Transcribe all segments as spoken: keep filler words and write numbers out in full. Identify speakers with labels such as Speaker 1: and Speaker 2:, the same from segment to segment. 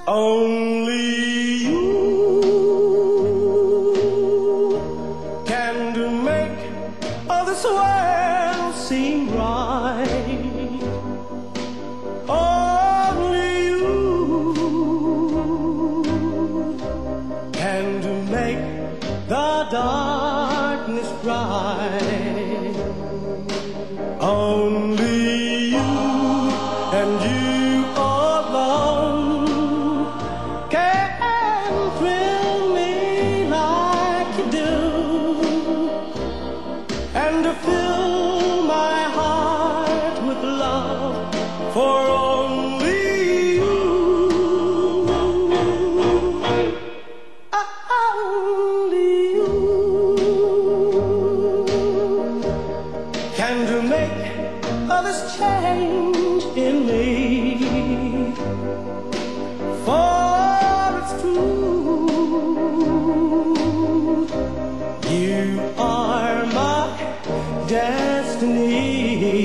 Speaker 1: Only you can do make all this world seem right. Only you can do make the darkness bright. Only you and you alone can thrill me like you do, and to fill my heart with love for only you. Only you can to make all this change in me. For it's true, you are my destiny.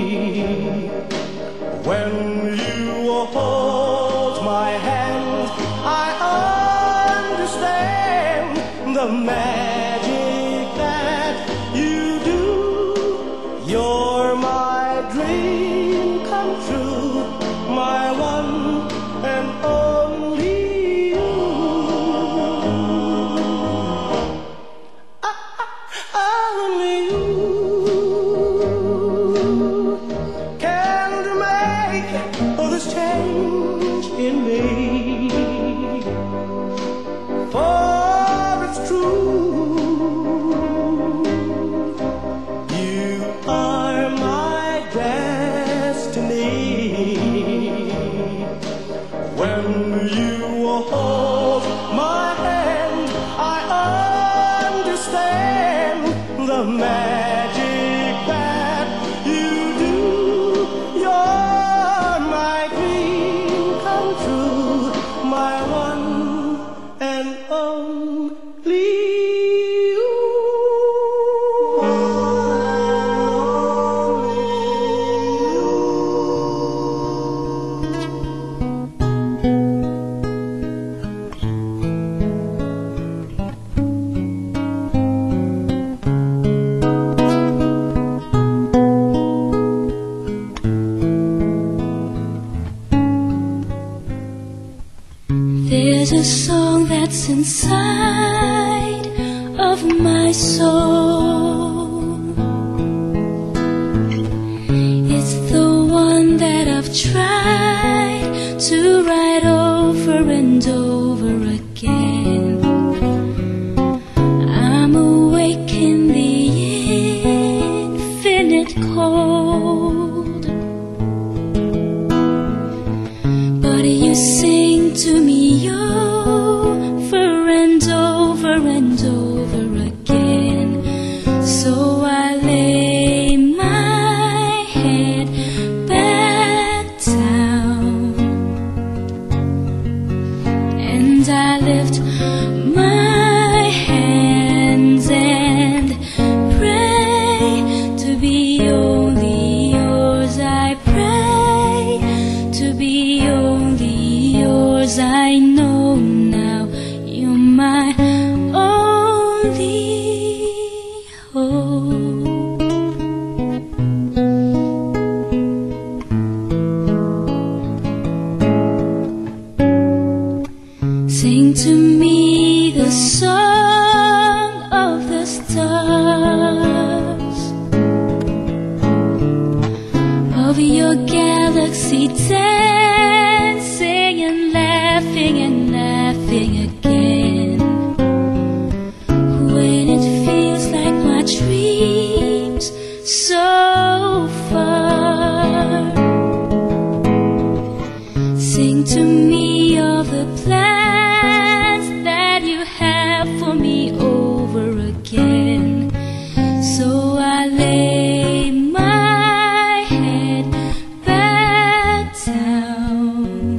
Speaker 1: When you hold my hand, I understand the magic that you do. You're my dream come true, my one and only you. Only you can make all this change in me. For it's true, you are my destiny. When you hold my hand, I understand the magic that you do. You're my dream come true, my one and only you.
Speaker 2: There's a song that's inside of my soul. It's the one that I've tried to write over and over again. I'm awake in the infinite cold, but you sing to me over and over and over again. So I lay my head back down and I lift my hands and pray to be only yours. I pray to be only yours. I know now you're my only hope. Sing to me the song of the stars, of your galaxy dancing and laughing and laughing again. When it feels like my dreams so far, sing to me of the plans that you have for me over again. So I lay my head back down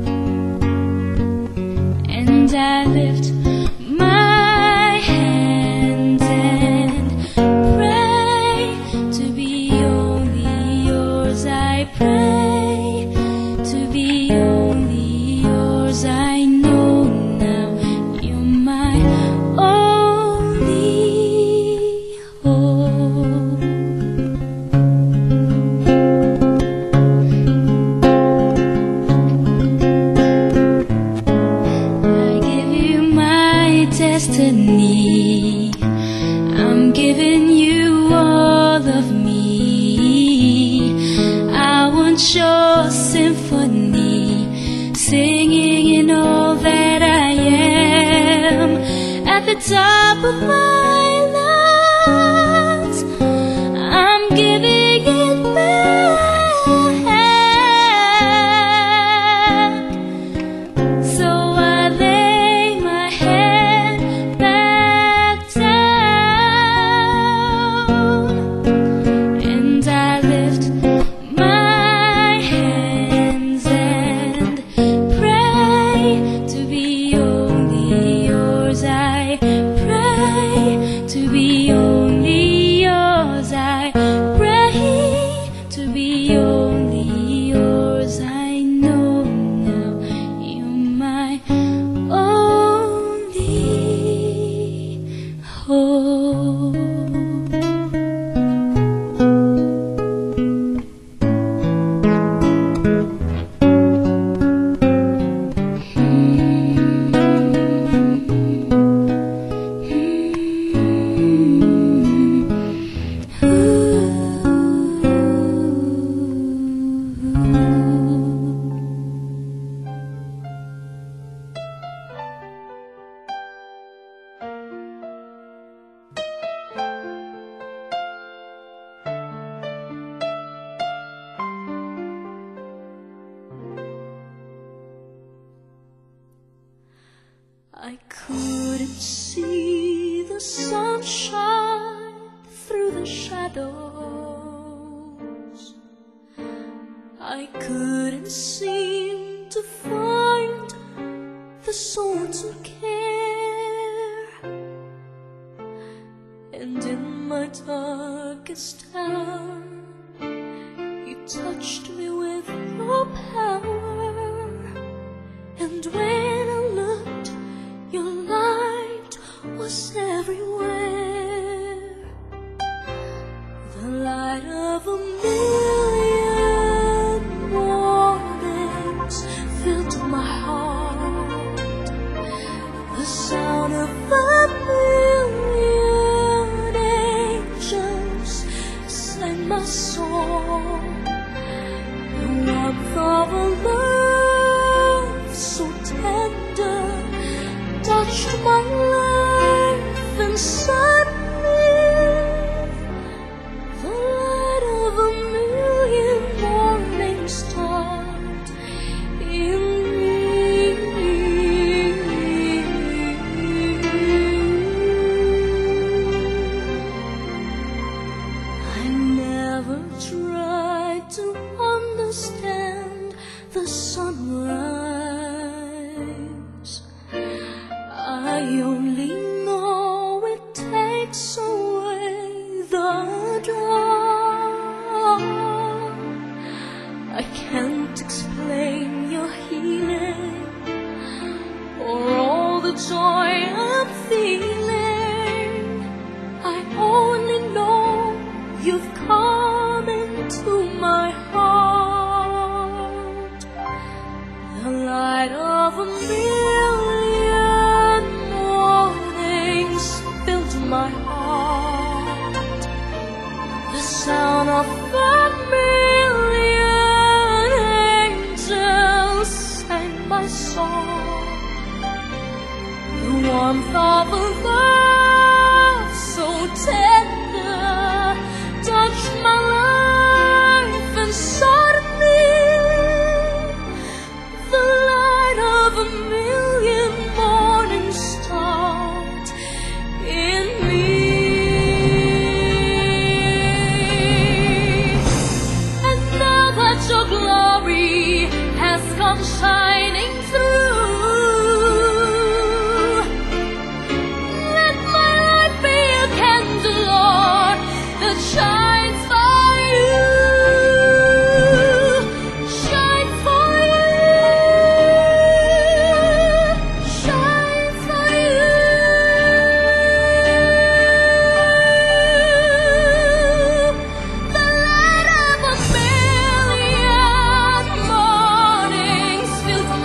Speaker 2: and I lift my hands and pray to be only yours. I pray to be only yours. I top of my lungs, I'm giving it back. So I lay my head back down, and I lift my hands and pray to be only yours. I pray to be only yours. I pray to be only yours. I know now you're my only hope. I couldn't see the sunshine through the shadows. I couldn't seem to find the soul to care. And in my darkest hour, you touched me with your power. And when I looked, your light was everywhere. The light of a million mornings filled my heart. The sound of a million angels sang my song. The warmth of a love so tender touched my life, and suddenly the light of a million morning stars in me. I never tried to understand the sunrise. I only know it takes away the dawn. I can't explain your healing or all the joy I'm feeling. I only know you've come into my heart. The light of a million my heart. The sound of a million angels sang my song. The warmth of a love so tender touched my life, and suddenly the light of a million morning stars in me. And now that your glory has come shining through, let my life be a candle, Lord, that shines for you. Shines for you. Shines for you. The light of a million mornings fills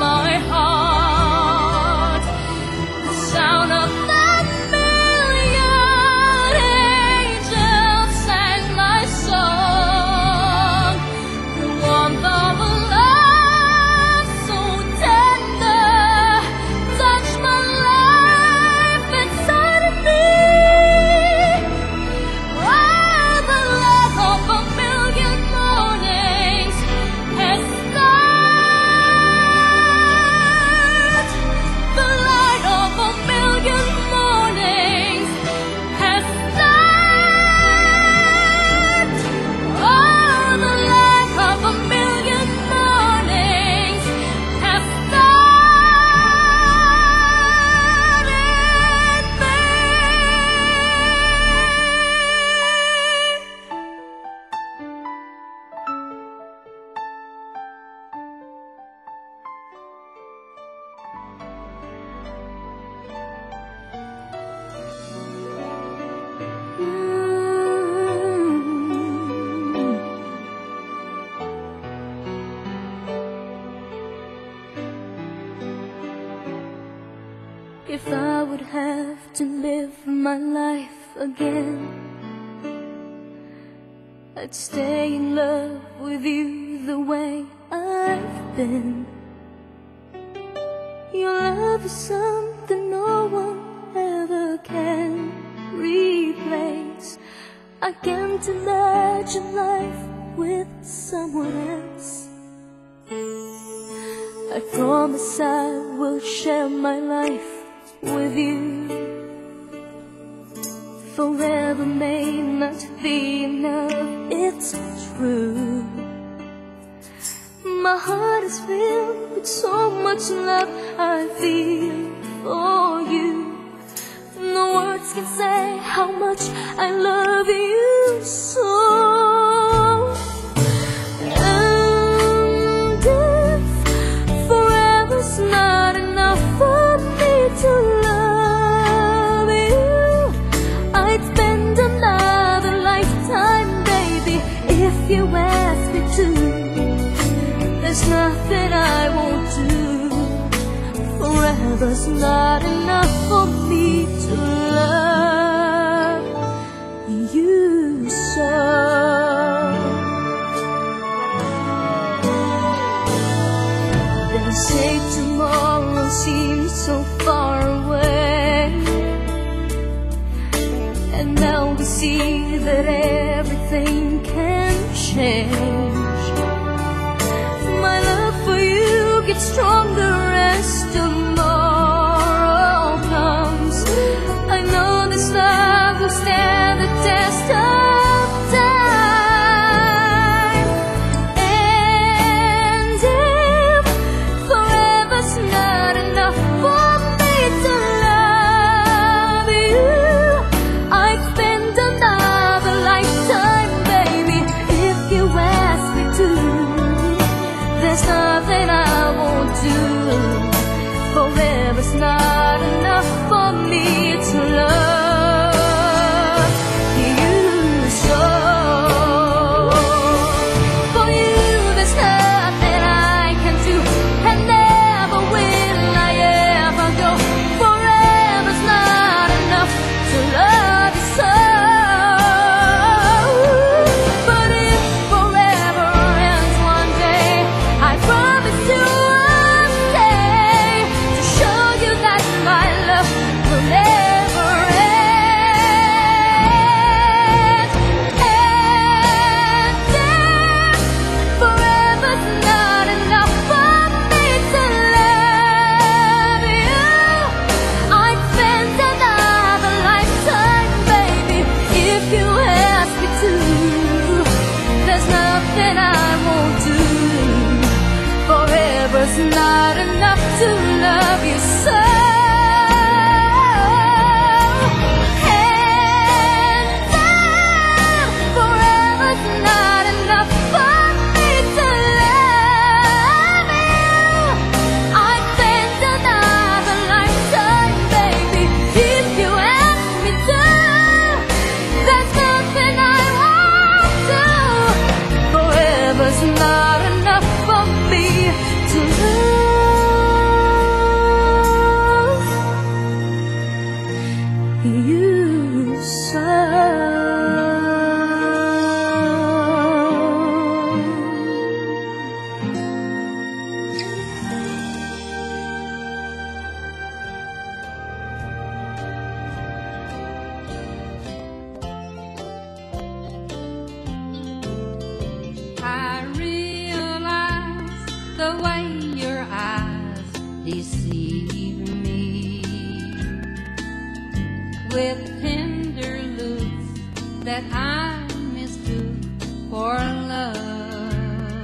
Speaker 2: If I would have to live my life again, I'd stay in love with you the way I've been. Your love is something no one ever can replace. I can't imagine life with someone else. I promise I will share my life with you. Forever may not be enough, it's true. My heart is filled with so much love I feel for you. No words can say how much I love you so. And if forever's not enough for me to love you, I'd spend another lifetime, baby, if you ask me to. There's nothing I won't do. Forever's not enough for me to love you so. They say tomorrow seems so far away, and now we see that everything can change. My love for you gets stronger as tomorrow comes. I know this love will stand the test of time. And if forever's not enough for me to love you, I'd spend another lifetime, baby, if you ask me to. There's nothing I won't do. Forever's not enough for me to love you so. For you there's nothing I can do, and never will I ever go. Forever's not enough to love you so. But if forever ends one day, I promise you I'll stay to show you that my love will never end. And if forever's not enough for me to love you, I'd spend another lifetime, baby, if you ask me to. There's nothing I won't do. Forever's not enough to love you so. And then forever's not enough for me to love you. I'd spend another lifetime, baby, if you ask me to. There's nothing I won't do. Forever's not enough for me to love you so.
Speaker 3: I realize the way your eyes deceive me, with tender looks that I mistook for love.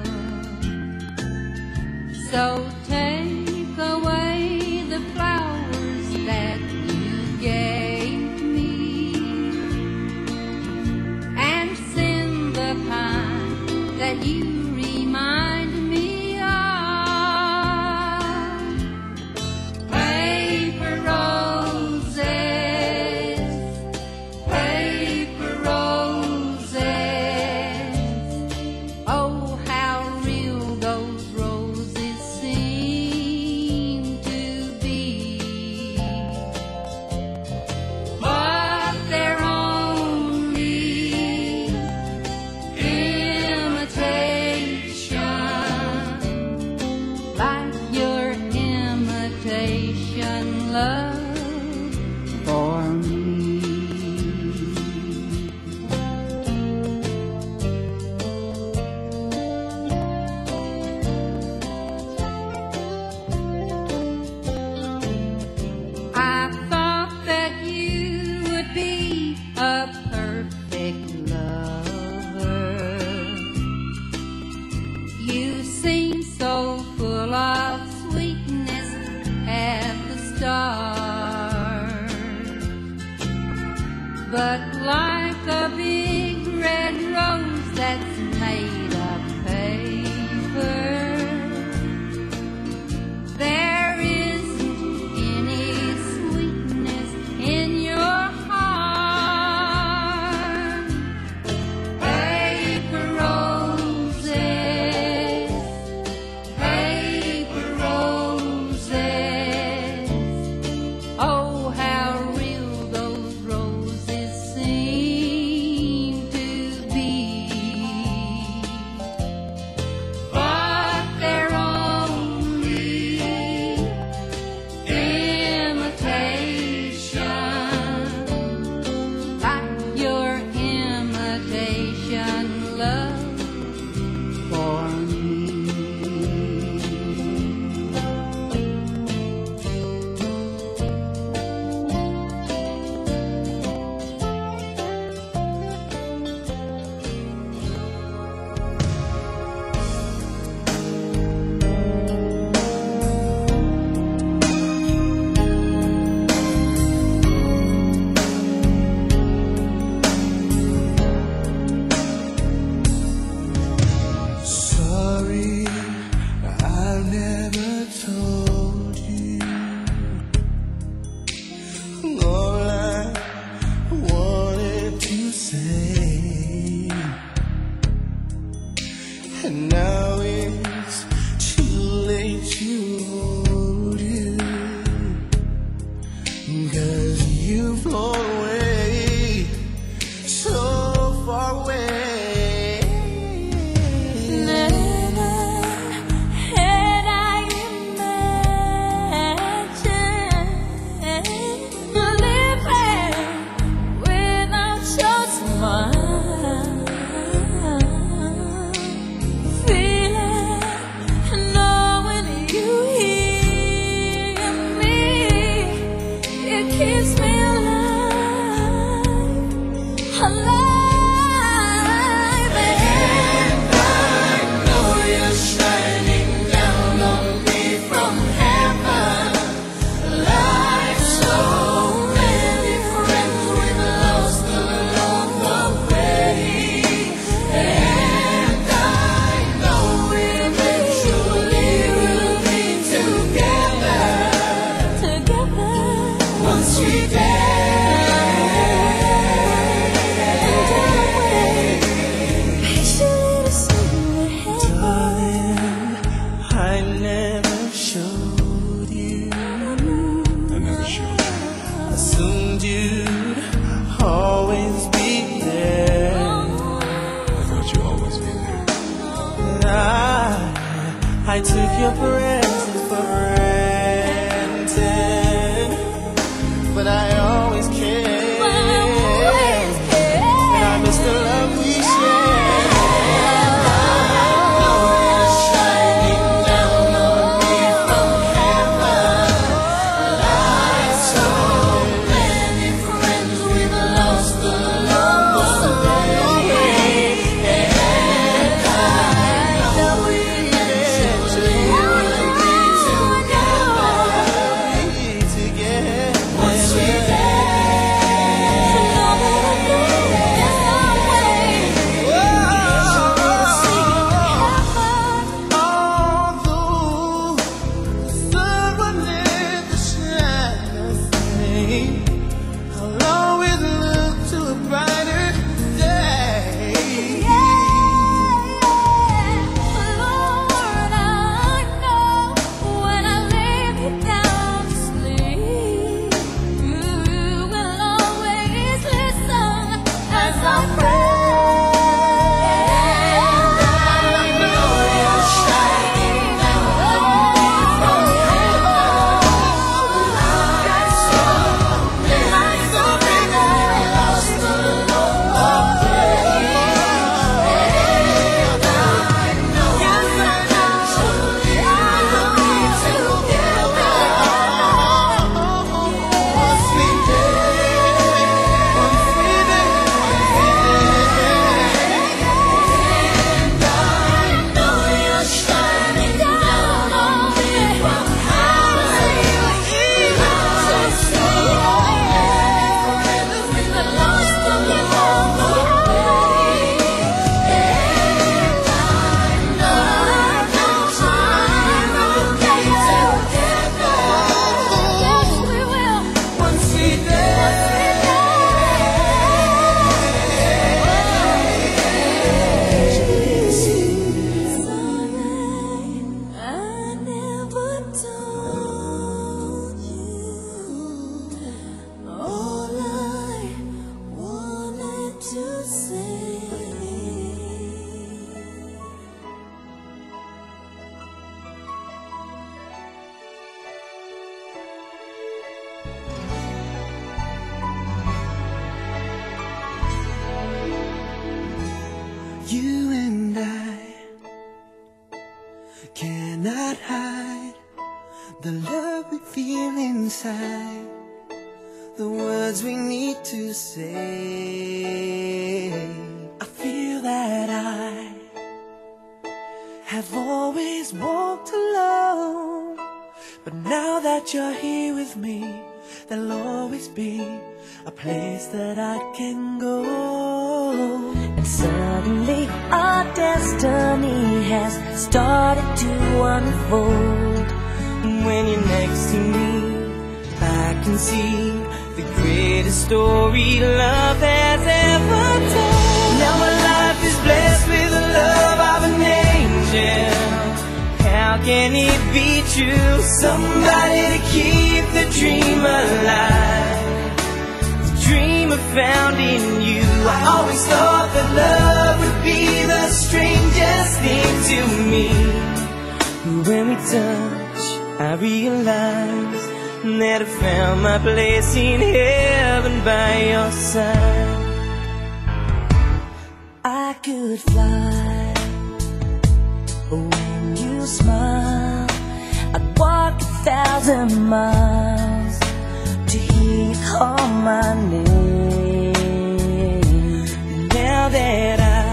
Speaker 3: So take away the flowers that you gave me, and send the kind that you remind me of. Paper roses, paper roses. Oh, how real those roses seem.
Speaker 1: never told you all I wanted to say, and now it's too late to hold you, 'cause you've flown away, so far away. Assumed you'd always be there.
Speaker 4: I thought you'd always be there.
Speaker 1: And I, I took your presence for granted, but I always cared, and I miss the love we shared. You and I cannot hide the love we feel inside, the words we need to say. I feel that I have always walked alone, but now that you're here with me, there'll always be a place that I can go.
Speaker 2: suddenly our destiny has started to unfold.
Speaker 1: When you're next to me, I can see the greatest story love has ever told. Now my life is blessed with the love of an angel. How can it be true? Somebody to keep the dream alive, the dream I found in you. I always thought that love would be the strangest thing to me. When we touch, I realize that I found my place in heaven by your side.
Speaker 2: I could fly when you smile. I'd walk a thousand miles to hear you call my name.
Speaker 1: Now that I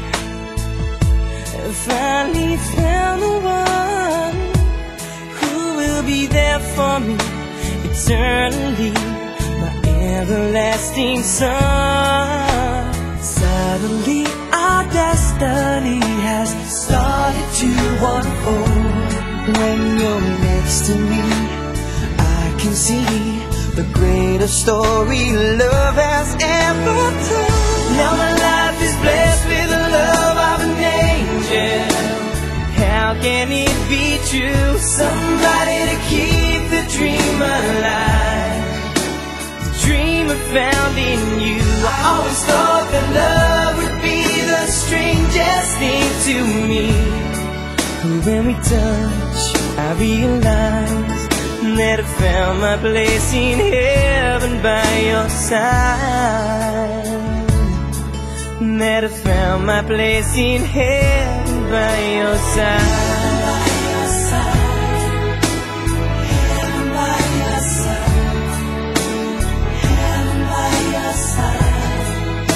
Speaker 1: have finally found the one who will be there for me eternally, my everlasting son. Suddenly our destiny has started to unfold. When you're next to me, I can see the greatest story love has ever told. Now my life is blessed with the love of an angel. How can it be true? Somebody to keep the dream alive, the dream I found in you. I always thought that love would be the strangest thing to me. When we touch, I realize that I found my place in heaven by your side. That I found my place in heaven by your side. Heaven by your side. Heaven by your side.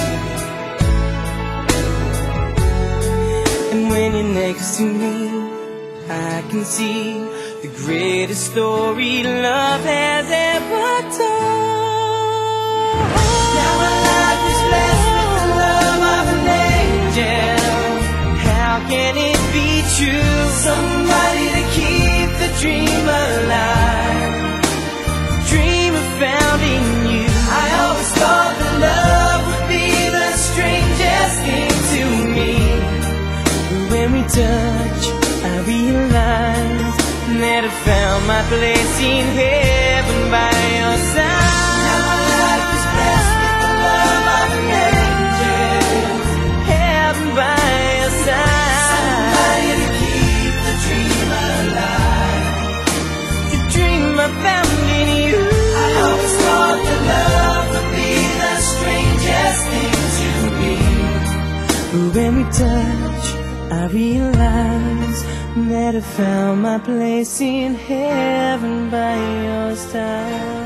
Speaker 1: And when you're next to me, I can see the greatest story love has ever told. Now my life is blessed with the love of an angel. How can it be true? Somebody to keep the dream alive, the dream I found in you. I always thought that love would be the strangest thing to me. When we touch, I realize that I found my place in heaven by your side. Now my life is blessed with the love of an angel. Heaven by your side. Somebody to keep the dream alive, the dream I found in you. I always thought that love would be the strangest thing to me. When we touch, I realize that I found my place in heaven by your side.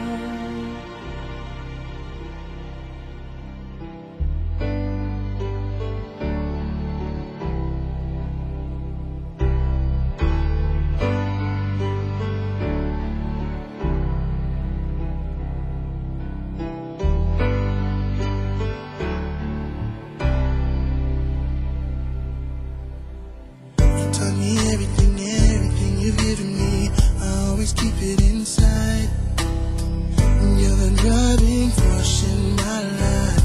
Speaker 5: Tell me everything, everything you've given me. I always keep it inside. You're the driving force in my life.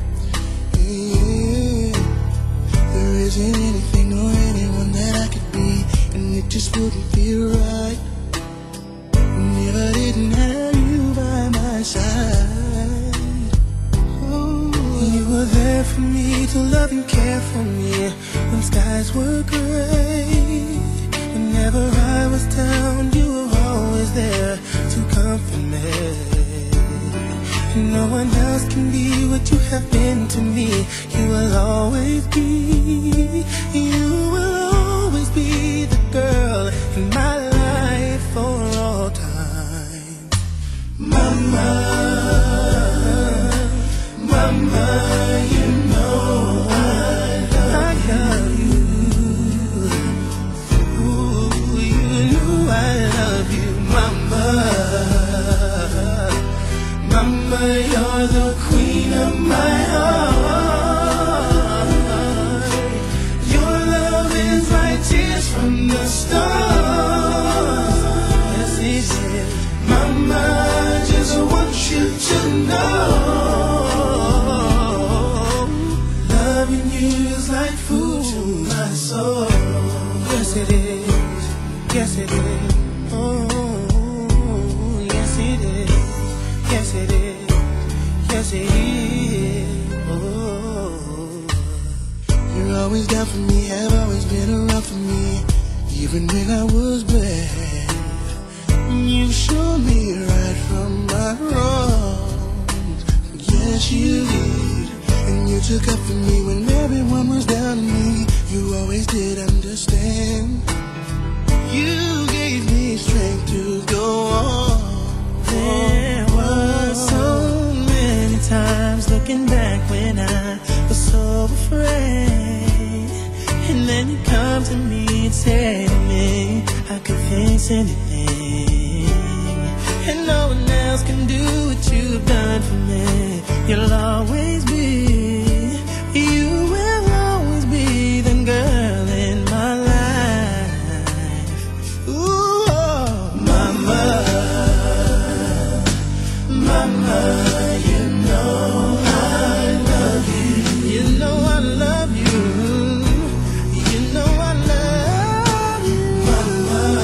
Speaker 5: Yeah. There isn't anything or anyone that I could be, and it just wouldn't feel right if I didn't have you by my side. Oh, you were there for me to love and care for me when skies were gray. Whenever I was down, you were always there to comfort me. No one else can be what you have been to me. You will always be, you will always be the girl in my life for all time. Mama, Mama, you know I love you. Ooh, you know I love you, Mama. Mama, you're the queen of my heart. Oh, yes it is, yes it is, yes it is. Oh, you're always down for me, have always been around for me, even when I was bad. You showed me right from my wrongs, yes you did. And you took up for me when everyone was down on me. You always did understand. You gave me strength to go on. There were so many times looking back when I was so afraid, and then you come to me and say to me I could face anything, and no one else can do what you've done for me. You'll always be, you will always be the girl in my life. Ooh, oh, mama, mama, you know I love you. You know I love you. You know I love you, mama.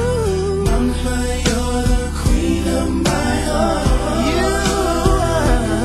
Speaker 5: Ooh, mama, you're the queen of my heart. You are.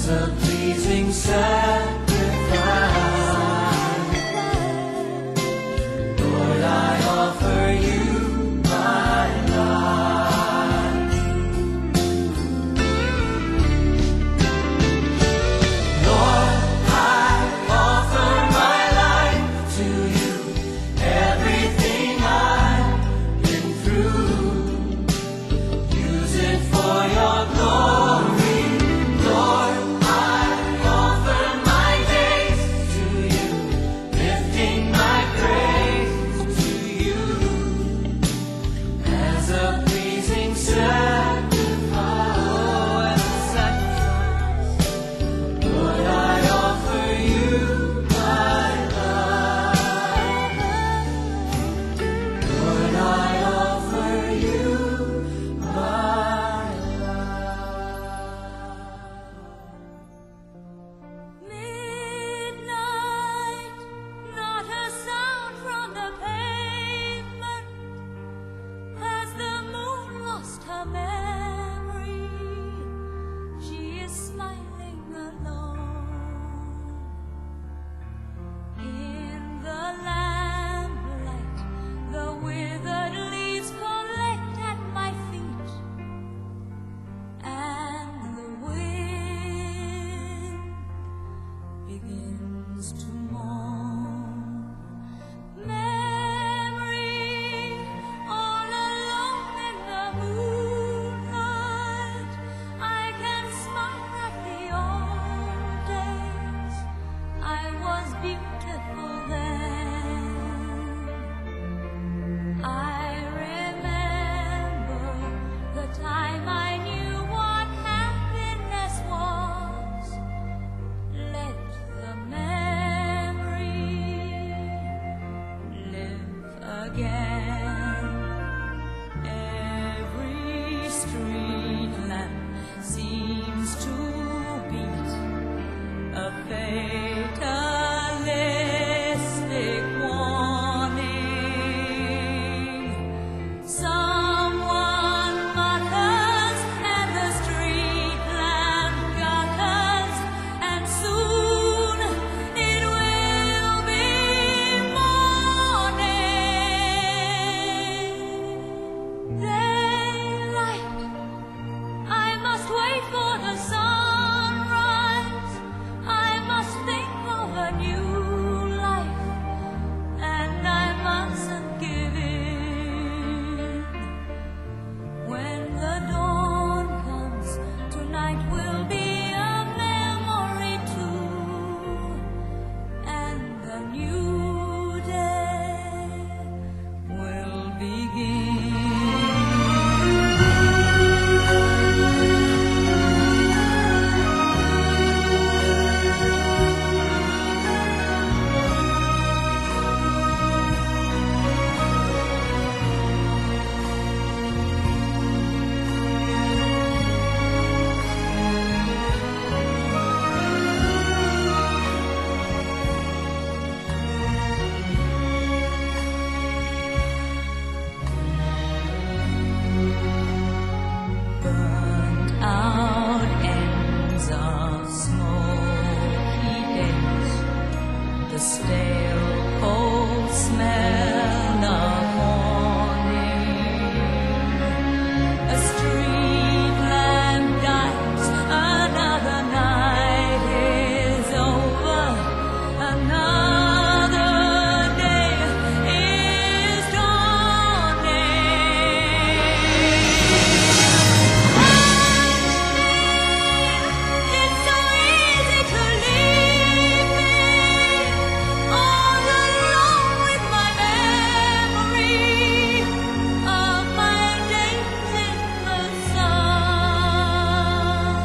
Speaker 1: as a pleasing sacrifice. Lord, I offer you my life. Lord, I offer my life to you. Everything I've been through, use it for your glory. Lord, I offer my days to you, lifting my praise to you as a pleasing sacrifice. Oh, as a sacrifice. Lord, I offer you my life. Lord, I offer you my
Speaker 2: Midnight, not a sound from the pavement. Has the moon lost her memory? She is smiling alone. In the lamplight, the withered leaves collect at my feet, and the wind begins to moan. Memory, all alone in the moonlight, I can smile at the old days. I was beautiful then. I remember the time I knew what happiness was. Let the memory live again. Every street lamp seems to beat a fatalistic warning. Someone mutters and the street lamp gutters, and soon it will be morning. Daylight, I must wait for the sunrise. I must think of a new life, and I mustn't give in. When the dawn comes, tonight will be a memory too, and the new day will begin. Burnt out ends of smoky days, the stale cold smell of morning. A street lamp dies, another night is over, another day is dawning. It's so easy to leave me all alone with my memory of my days in the sun.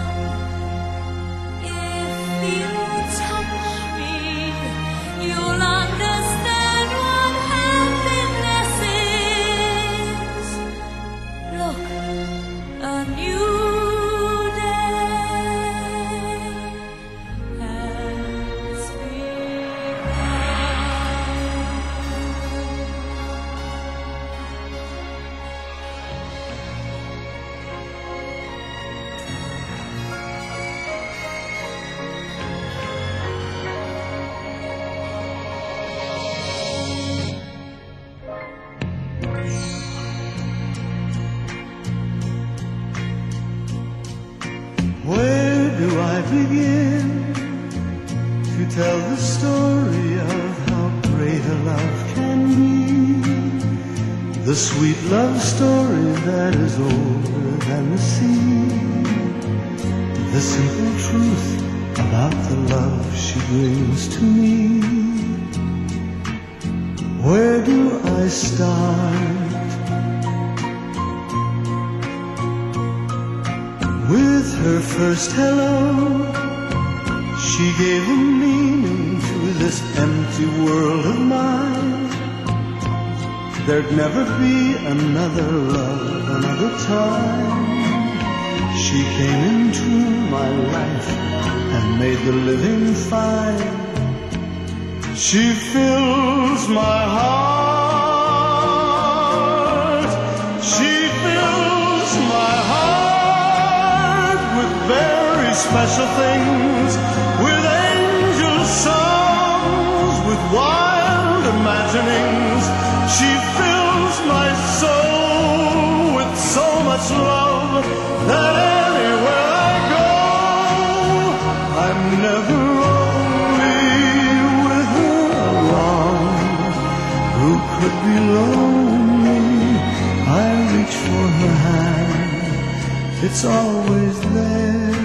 Speaker 2: If you touch me, you'll understand what happiness is. Look, a new day has begun.
Speaker 5: begin to tell the story of how great a love can be, the sweet love story that is older than the sea, the simple truth about the love she brings to me. Where do I start? With her first hello, she gave a meaning to this empty world of mine. There'd never be another love, another time. She came into my life and made the living fine. She fills my heart. She fills my heart with very special things, with angel songs, with wild imaginings. She fills my soul with so much love that anywhere I go, I'm never lonely with her along. Who could be lonely? I reach for her hand, it's always there.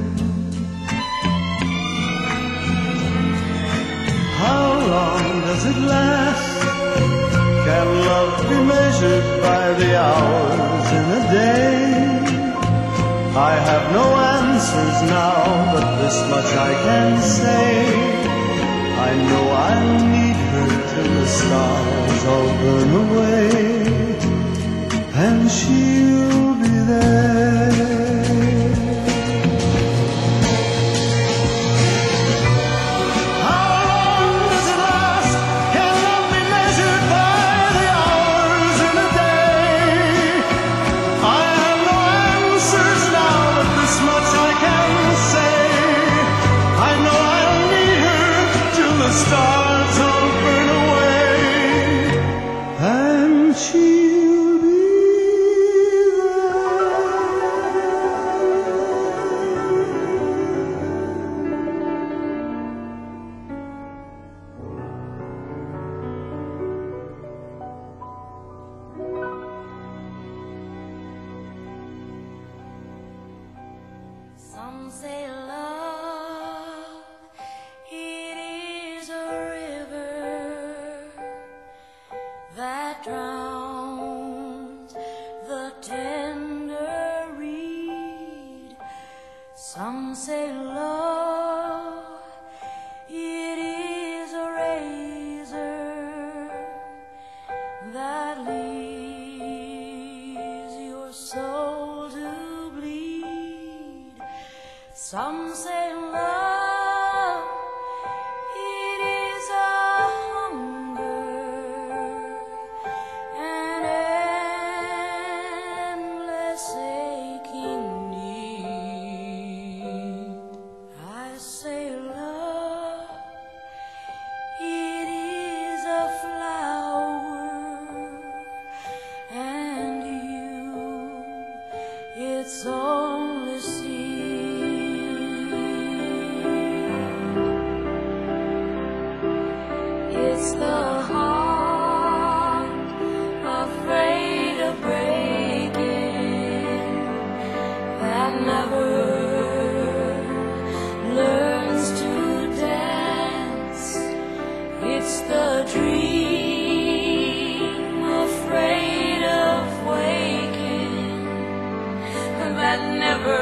Speaker 5: How long does it last? Can love be measured by the hours in a day? I have no answers now, but this much I can say. I know I'll need her till the stars all burn away, and she'll be there. Stars all burn away, and she'll be
Speaker 2: there. Some say love, it is a river that drowns the tender reed. Some say love, it is a razor that leaves your soul to bleed. Some say love, it is a hunger, an endless aching need. I say love, it is a flower, and you, it's only seed. It's the heart afraid of breaking that never learns to dance. It's the dream afraid of waking that never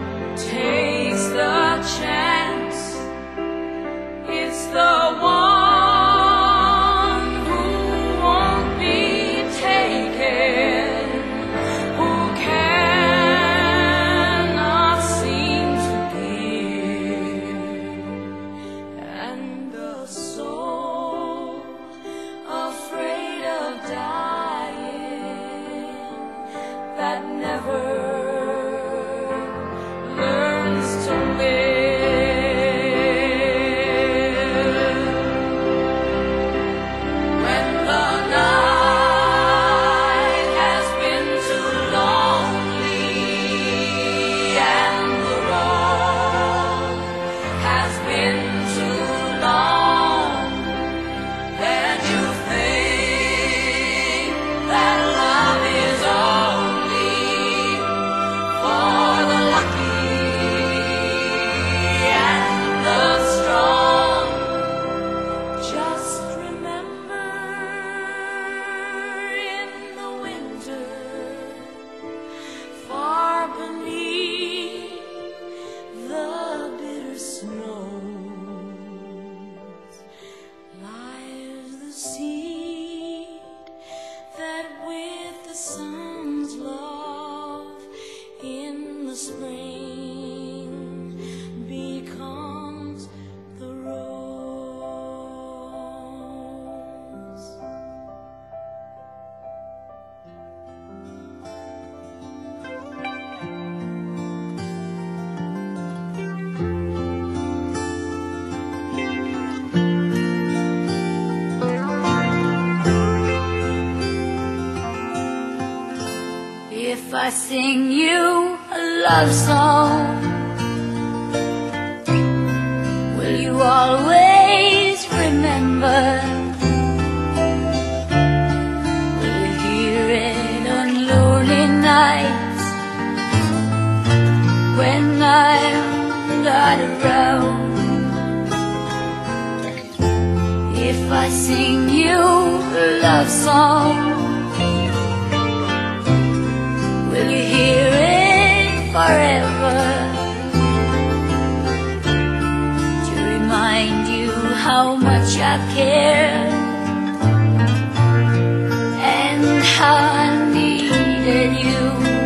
Speaker 2: takes the chance. It's the one sing you a love song, will you always remember? Will you hear it on lonely nights when I'm not around? If I sing you a love song, will you hear it forever? To remind you how much I care and how I needed you.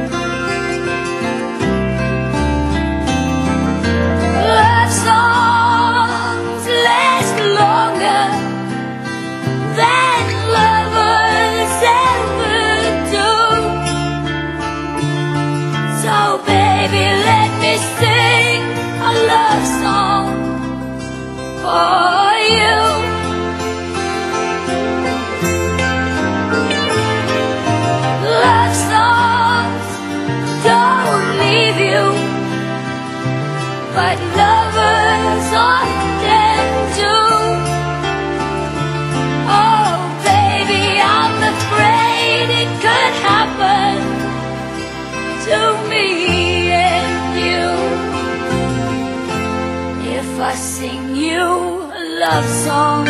Speaker 2: Love songs last longer than lovers ever do. So baby, let me sing a love song for you. Love songs don't leave you, but lovers often do. Oh baby, I'm afraid it could happen to me and you. If I sing you a love song,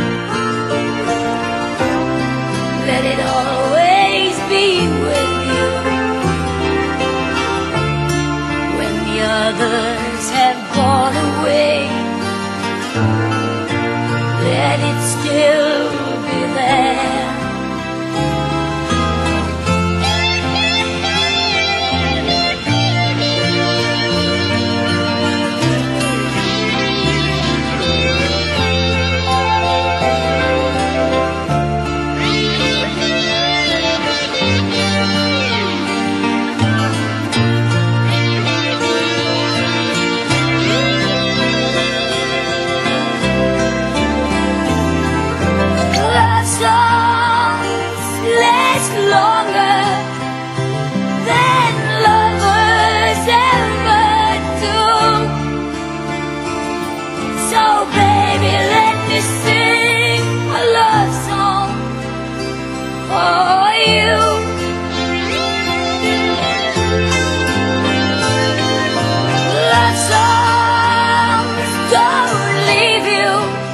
Speaker 2: let it always be with you. When the others have gone away, let it still be there. Love songs last longer than lovers ever do. So baby, let me sing a love song for you. Love songs don't leave you,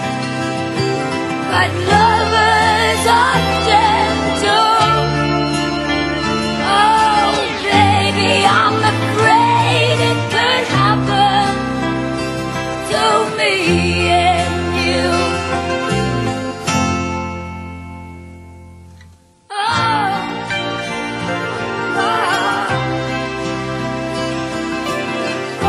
Speaker 2: but lovers often do. Oh baby, I'm afraid it could happen to me and you. Oh, oh, oh,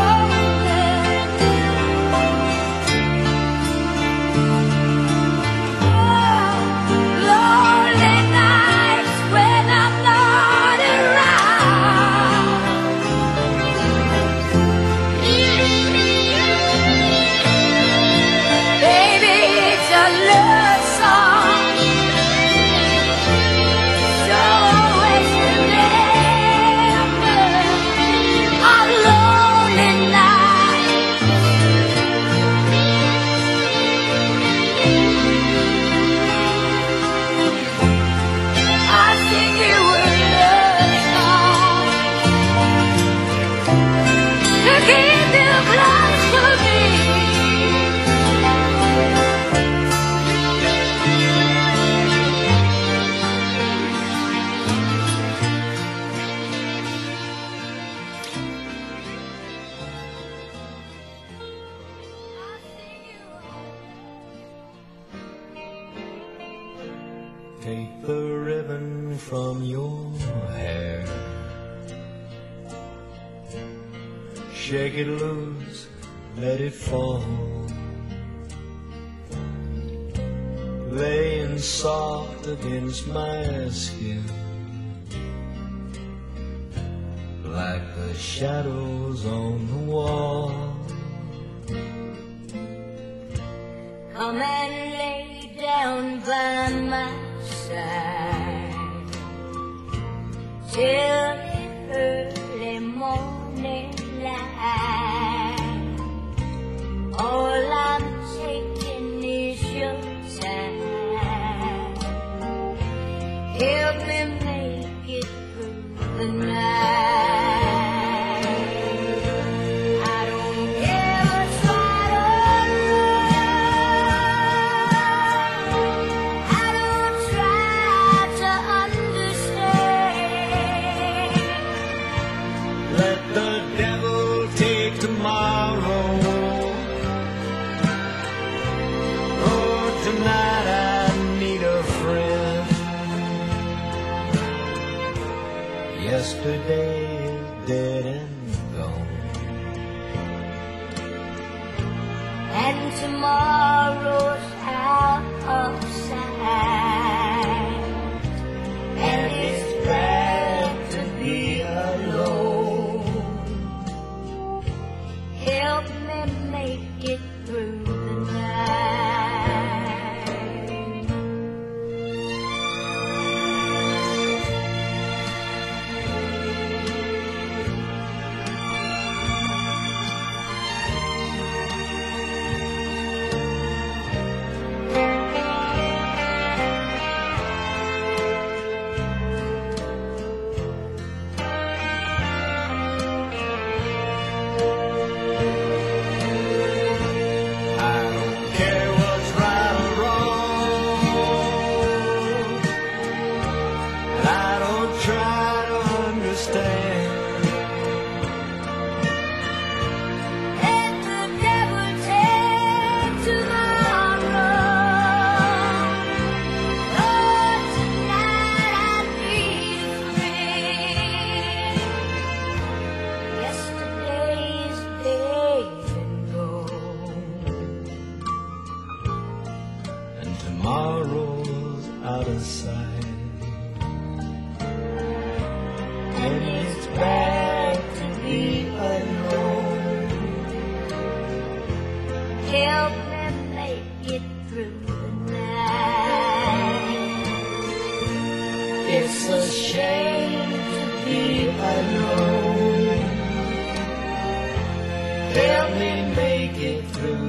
Speaker 2: lonely nights when I'm not around. Baby, it's a love song, so always remember our lonely nights. I sing you a love song to keep you close to me.
Speaker 1: Take the ribbon from your hair, shake it loose, let it fall, laying soft against my skin, like the shadows on the wall.
Speaker 2: Come and lay down by my side till it hurts.
Speaker 6: Yesterday is dead and gone,
Speaker 2: and tomorrow's out of sight, and it's bad to be alone. Help me make it through the night.
Speaker 6: Tomorrow's out of sight,
Speaker 2: and it's bad to be alone. Help me make it through the night. It's a shame to be alone.
Speaker 6: help me make it through